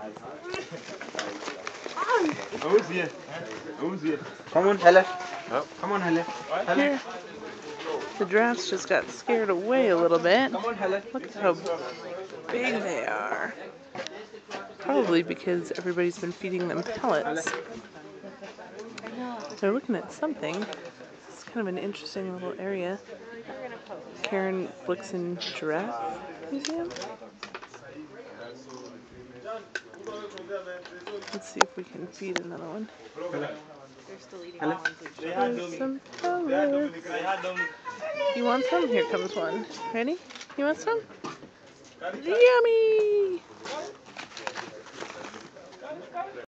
Come on, Helle. Come on, Helle. Helle. The giraffes just got scared away a little bit. Come on, Helle. Look at how big they are. Probably because everybody's been feeding them pellets. They're looking at something. It's kind of an interesting little area. Karen Blixen Giraffe Museum. Let's see if we can feed another one. They're still eating the ones we showed. There's some pellets. You want some? Here comes one. Ready? You want some? Yummy!